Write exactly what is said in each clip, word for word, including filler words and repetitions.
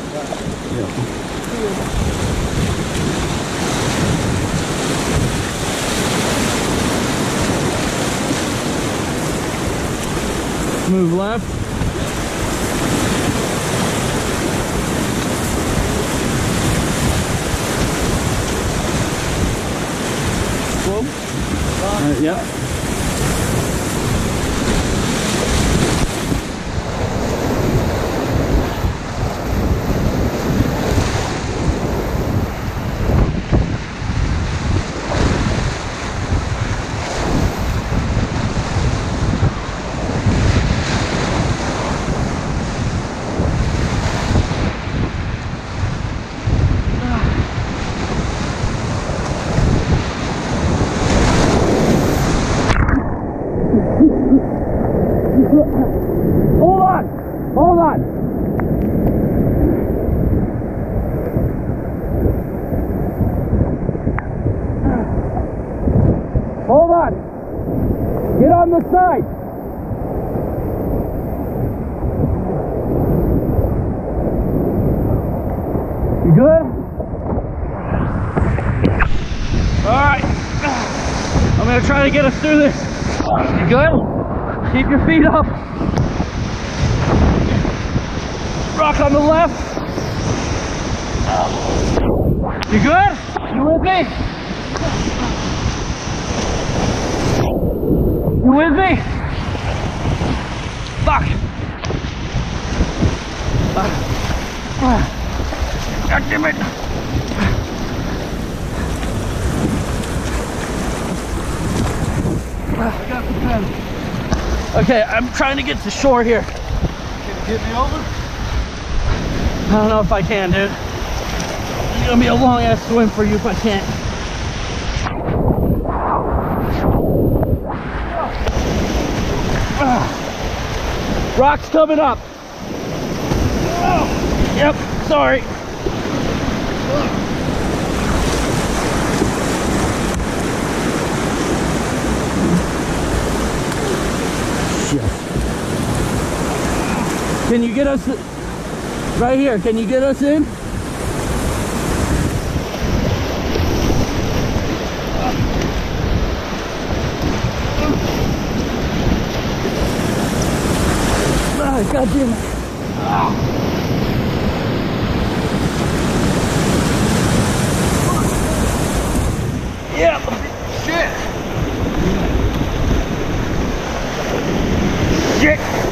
Move left. Whoa. Uh, yep. Hold on! Hold on! Hold on! Get on the side! You good? Alright. I'm gonna try to get us through this. You good? Keep your feet up. Rock on the left. You good? You with me? You with me? Fuck. God damn it. I got the pen. Okay, I'm trying to get to shore here. Can you get me over? I don't know if I can, dude. It's gonna be a long ass swim for you if I can't. Rock's coming up. Yep, sorry. Can you get us right here? Can you get us in? Oh, God damn it. Yep. Shit. Shit.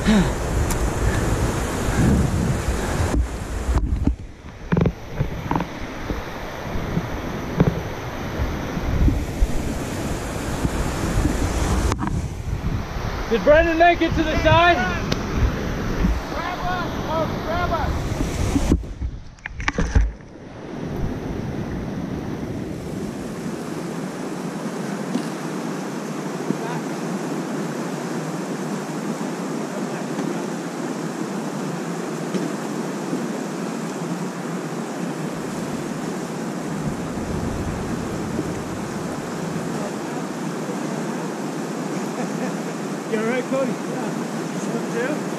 Did Brendan make it to the side? Grab us! Oh, grab us! You alright, Cody? Yeah. Swim too?